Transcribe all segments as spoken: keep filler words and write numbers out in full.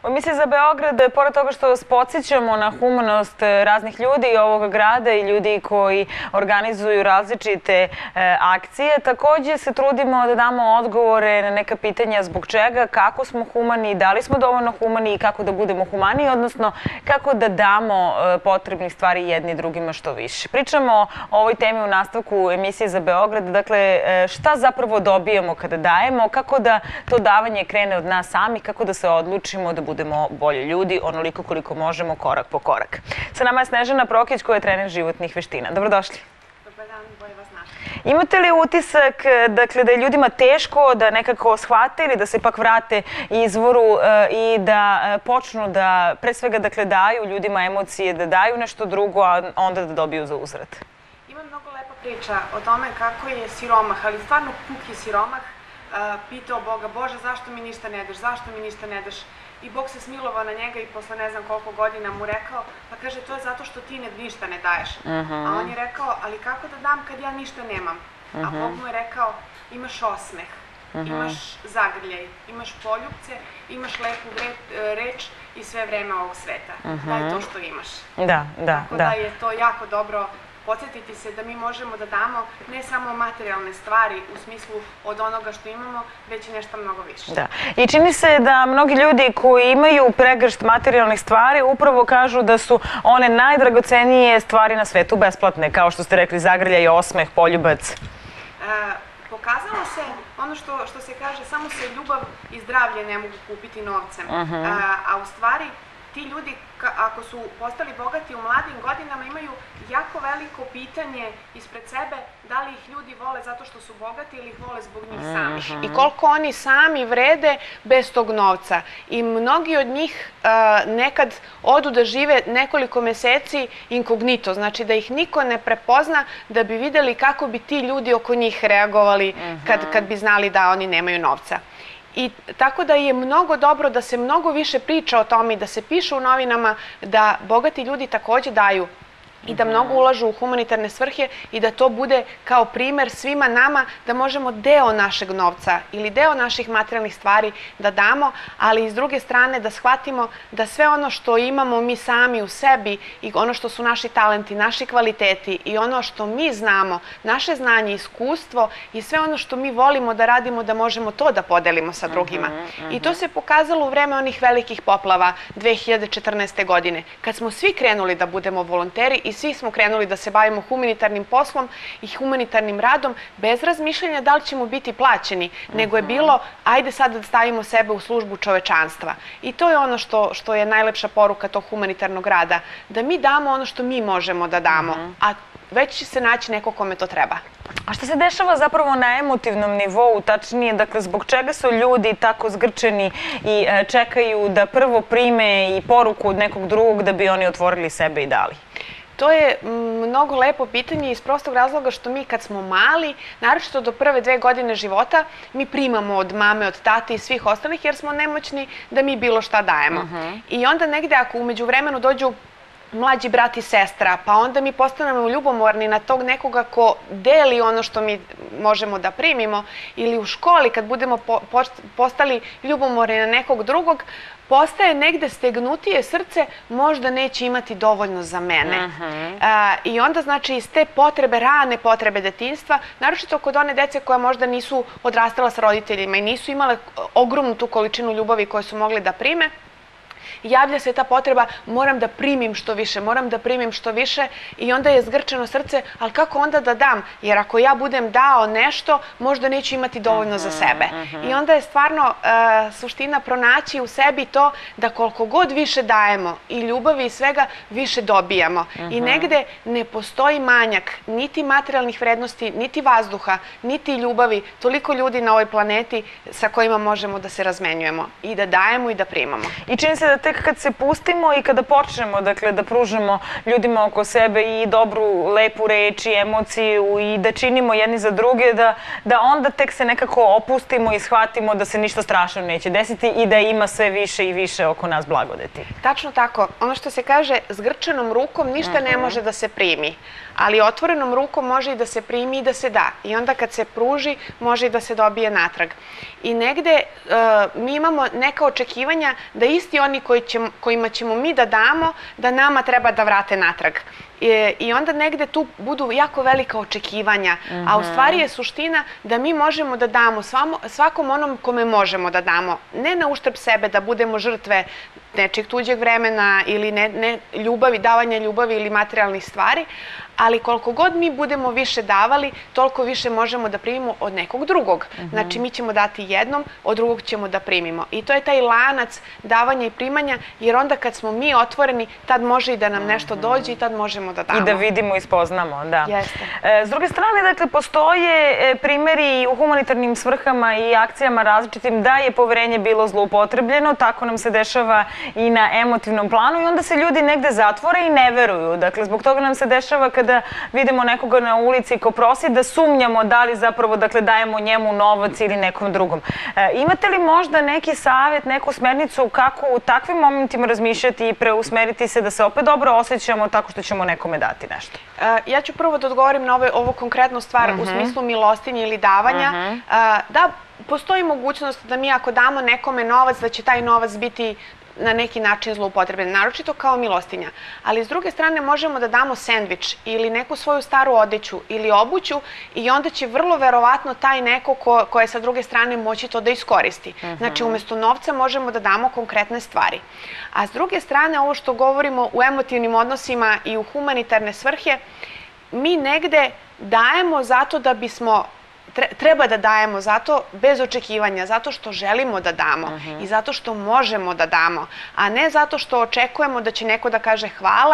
U emisiji za Beograd, pored toga što vas podsjećamo na humanost raznih ljudi ovoga grada i ljudi koji organizuju različite akcije, također se trudimo da damo odgovore na neka pitanja zbog čega, kako smo humani, da li smo dovoljno humani i kako da budemo humaniji, odnosno kako da damo potrebnih stvari jedni drugima što više. Pričamo o ovoj temi u nastavku emisije za Beograd, dakle šta zapravo dobijamo kada dajemo, kako da to davanje krene od nas sami, kako da se odlučimo da budemo bolji ljudi, onoliko koliko možemo, korak po korak. Sa nama je Snežana Prokić koja je trener životnih veština. Dobrodošli. Dobar dan, bolje vas našli. Imate li utisak dakle, da je ljudima teško da nekako shvate ili da se ipak vrate izvoru i da počnu da pre svega dakle, daju ljudima emocije, da daju nešto drugo, a onda da dobiju za uzvrat? Ima mnogo lepa priča o tome kako je siromah, ali stvarno puki siromah, pitao Boga, Bože, zašto mi ništa ne daš, zašto mi ništa ne daš? I Bog se smilovao na njega i posle ne znam koliko godina mu rekao, pa kaže, to je zato što ti ništa ne daješ. A on je rekao, ali kako da dam kad ja ništa nemam? A Bog mu je rekao, imaš osmeh, imaš zagrljaj, imaš poljupce, imaš lepu reč i sve vreme ovog sveta. Daj to što imaš. Da, da, Tako da je to jako dobro podsjetiti se da mi možemo da damo ne samo materijalne stvari u smislu od onoga što imamo, već i nešto mnogo više. Da. I čini se da mnogi ljudi koji imaju pregršt materijalnih stvari upravo kažu da su one najdragocenije stvari na svetu besplatne, kao što ste rekli, zagrljaj, osmeh, poljubac. Pokazalo se ono što, što se kaže, samo se ljubav i zdravlje ne mogu kupiti novcem. A u stvari ti ljudi, ako su postali bogati u mladim godinama, imaju jako veliko pitanje ispred sebe da li ih ljudi vole zato što su bogati ili ih vole zbog njih samih. I koliko oni sami vrede bez tog novca. I mnogi od njih nekad odu da žive nekoliko meseci inkognito, znači da ih niko ne prepozna da bi videli kako bi ti ljudi oko njih reagovali kad bi znali da oni nemaju novca. I tako da je mnogo dobro da se mnogo više priča o tome i da se piše u novinama da bogati ljudi također daju i da mnogo ulažu u humanitarne svrhe i da to bude kao primer svima nama da možemo deo našeg novca ili deo naših materijalnih stvari da damo, ali i s druge strane da shvatimo da sve ono što imamo mi sami u sebi i ono što su naši talenti, naši kvaliteti i ono što mi znamo, naše znanje, iskustvo i sve ono što mi volimo da radimo, da možemo to da podelimo sa drugima. I to se pokazalo u vreme onih velikih poplava dve hiljade četrnaeste. godine, kad smo svi krenuli da budemo volonteri i svi smo krenuli da se bavimo humanitarnim poslom i humanitarnim radom bez razmišljanja da li ćemo biti plaćeni, nego je bilo ajde sad da stavimo sebe u službu čovečanstva. I to je ono što, što je najlepša poruka tog humanitarnog rada, da mi damo ono što mi možemo da damo, a već će se naći neko kome to treba. A što se dešava zapravo na emotivnom nivou, tačnije, dakle, zbog čega su ljudi tako zgrčeni i čekaju da prvo prime i poruku od nekog drugog da bi oni otvorili sebe i dali? To je mnogo lepo pitanje iz prostog razloga što mi kad smo mali, naročito do prve dve godine života, mi primamo od mame, od tate i svih ostalih jer smo nemoćni da mi bilo šta dajemo. I onda negde ako umeđu vremenu dođu mlađi brat i sestra, pa onda mi postanemo ljubomorni na tog nekoga ko deli ono što mi možemo da primimo, ili u školi kad budemo postali ljubomorni na nekog drugog, postaje negde stegnutije srce, možda neće imati dovoljno za mene. I onda znači iz te potrebe, rane potrebe detinjstva, naročito kod one dece koja možda nisu odrastala sa roditeljima i nisu imale ogromnu tu količinu ljubavi koju su mogli da prime, javlja se ta potreba, moram da primim što više, moram da primim što više i onda je zgrčeno srce, ali kako onda da dam? Jer ako ja budem dao nešto, možda neću imati dovoljno za sebe. I onda je stvarno suština pronaći u sebi to da koliko god više dajemo i ljubavi i svega, više dobijamo. I negde ne postoji manjak niti materijalnih vrednosti, niti vazduha, niti ljubavi, toliko ljudi na ovoj planeti sa kojima možemo da se razmenjujemo i da dajemo i da primamo. I čini se da tek kad se pustimo i kada počnemo, dakle, da pružimo ljudima oko sebe i dobru, lepu reč i emociju i da činimo jedni za druge, da, da onda tek se nekako opustimo i shvatimo da se ništa strašno neće desiti i da ima sve više i više oko nas blagodeti. Tačno tako. Ono što se kaže, zgrčenom rukom ništa ne može da se primi, ali otvorenom rukom može i da se primi i da se da. I onda kad se pruži, može i da se dobije natrag. I negde mi imamo neka očekivanja da isti oni kojima ćemo mi da damo, da nama treba da vrate natrag. I onda negde tu budu jako velika očekivanja, a u stvari je suština da mi možemo da damo svakom onom kome možemo da damo, ne na uštrb sebe, da budemo žrtve nečeg tuđeg vremena ili ljubavi, davanja ljubavi ili materijalnih stvari, ali koliko god mi budemo više davali, toliko više možemo da primimo od nekog drugog. Znači, mi ćemo dati jednom, od drugog ćemo da primimo. I to je taj lanac davanja i primanja, jer onda kad smo mi otvoreni, tad može i da nam nešto dođe i tad možemo da damo. I da vidimo i spoznamo, da. Jeste. S druge strane, dakle, postoje primjeri u humanitarnim svrhama i akcijama različitim da je poverenje bilo zloupotrebljeno, tako nam se dešava i na emotivnom planu i onda se ljudi negde zatvore i ne veruju. Dakle, zbog toga nam se dešava kada vidimo nekoga na ulici ko prosi da sumnjamo da li zapravo dajemo njemu novac ili nekom drugom. Imate li možda neki savjet, neku smernicu kako u takvim momentima razmišljati i preusmeriti se da se opet dobro osjećamo tako što ćemo nekome dati nešto? Ja ću prvo da odgovorim na ovu konkretnu stvar u smislu milostinje ili davanja. Da, postoji mogućnost da mi ako damo nekome novac, da će taj novac biti na neki način zloupotrebljen, naročito kao milostinja. Ali s druge strane možemo da damo sendvič ili neku svoju staru odeću ili obuću i onda će vrlo verovatno taj neko ko je sa druge strane moći to da iskoristi. Znači, umjesto novca možemo da damo konkretne stvari. A s druge strane, ovo što govorimo u emotivnim odnosima i u humanitarne svrhe, mi negde dajemo zato da bismo treba da dajemo zato bez očekivanja, zato što želimo da damo i zato što možemo da damo, a ne zato što očekujemo da će neko da kaže hvala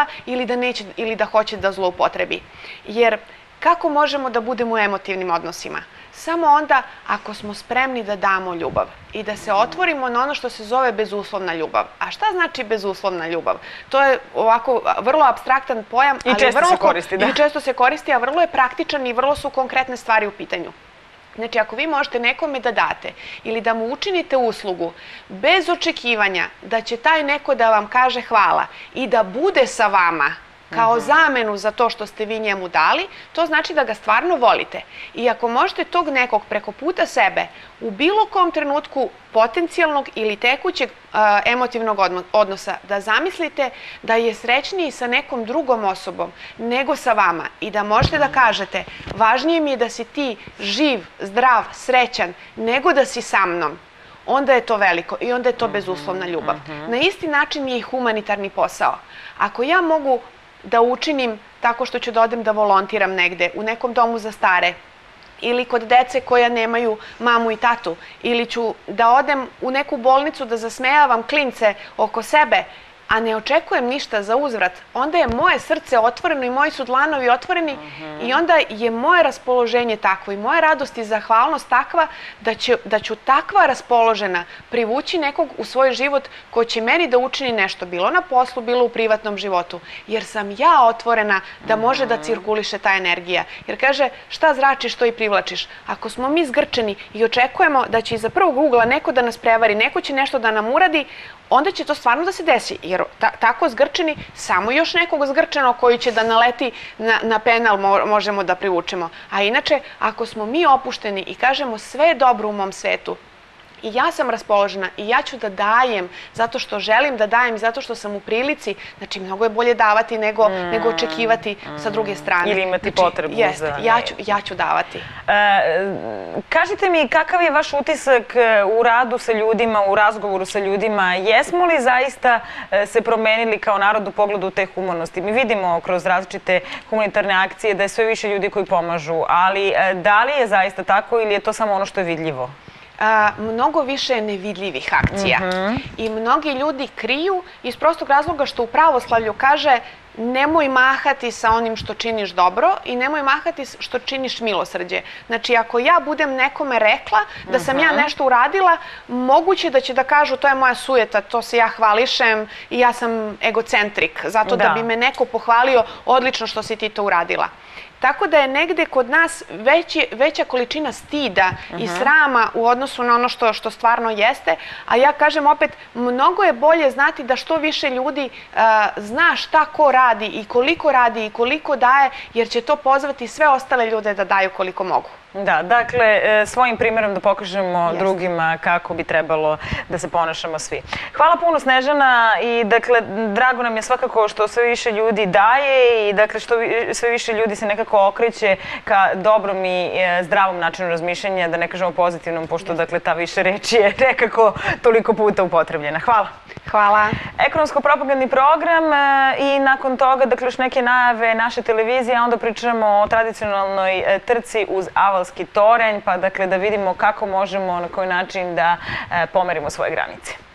ili da hoće da zloupotrebi. Jer kako možemo da budemo u emotivnim odnosima? Samo onda ako smo spremni da damo ljubav i da se otvorimo na ono što se zove bezuslovna ljubav. A šta znači bezuslovna ljubav? To je ovako vrlo apstraktan pojam. I često se koristi, da. I često se koristi, a vrlo je praktičan i vrlo su konkretne stvari u pitanju. Znači, ako vi možete nekome da date ili da mu učinite uslugu bez očekivanja da će taj neko da vam kaže hvala i da bude sa vama kao zamenu za to što ste vi njemu dali, to znači da ga stvarno volite. I ako možete tog nekog preko puta sebe u bilo kom trenutku potencijalnog ili tekućeg emotivnog odnosa da zamislite da je srećniji sa nekom drugom osobom nego sa vama i da možete da kažete važnije mi je da si ti živ, zdrav, srećan nego da si sa mnom, onda je to veliko i onda je to bezuslovna ljubav. Na isti način je i humanitarni posao. Ako ja mogu da učinim tako što ću da odem da volontiram negde, u nekom domu za stare, ili kod dece koja nemaju mamu i tatu, ili ću da odem u neku bolnicu da zasmejavam klince oko sebe, a ne očekujem ništa za uzvrat, onda je moje srce otvoreno i moji su dlanovi otvoreni i onda je moje raspoloženje takvo i moja radost i zahvalnost takva da ću takva raspoložena privući nekog u svoj život ko će meni da učini nešto, bilo na poslu, bilo u privatnom životu, jer sam ja otvorena da može da cirkuliše ta energija. Jer kaže, šta zračiš, to i privlačiš. Ako smo mi zgrčeni i očekujemo da će iza prvog ugla neko da nas prevari, neko će nešto da nam uradi, onda će to stvarno da se desi, jer tako zgrčeni, samo još nekog zgrčeno koji će da naleti na penal možemo da privučemo. A inače, ako smo mi opušteni i kažemo sve je dobro u mom svetu, i ja sam raspoložena i ja ću da dajem zato što želim da dajem i zato što sam u prilici, znači mnogo je bolje davati nego očekivati sa druge strane. Ili imati potrebu za... Jeste, ja ću davati. Kažite mi, kakav je vaš utisak u radu sa ljudima, u razgovoru sa ljudima? Jesmo li zaista se promenili kao narod u pogledu te humanosti? Mi vidimo kroz različite humanitarne akcije da je sve više ljudi koji pomažu, ali da li je zaista tako ili je to samo ono što je vidljivo? Mnogo više nevidljivih akcija i mnogi ljudi kriju iz prostog razloga što u pravoslavlju kaže nemoj mahati sa onim što činiš dobro i nemoj mahati što činiš milosrđe. Znači, ako ja budem nekome rekla da sam ja nešto uradila, moguće da će da kažu to je moja sujeta, to se ja hvališem i ja sam egocentrik, zato da bi me neko pohvalio odlično što si ti to uradila. Tako da je negde kod nas veća količina stida i srama u odnosu na ono što stvarno jeste, a ja kažem opet, mnogo je bolje znati da što više ljudi zna šta ko radi i koliko radi i koliko daje, jer će to pozvati sve ostale ljude da daju koliko mogu. Da, dakle, svojim primjerom da pokažemo drugima kako bi trebalo da se ponašamo svi. Hvala puno, Snežana, i dakle, drago nam je svakako što sve više ljudi daje i dakle, što sve više ljudi se nekako okreće ka dobrom i zdravom načinu razmišljanja, da ne kažemo pozitivnom, pošto dakle, ta više reč je nekako toliko puta upotrebljena. Hvala. Hvala. Ekonomsko-propagandni program i nakon toga, dakle, još neke najave naše televizije, a onda pričamo o tradicionalnoj trci uz Avalski toranj, pa dakle da vidimo kako možemo, na koji način da pomerimo svoje granice.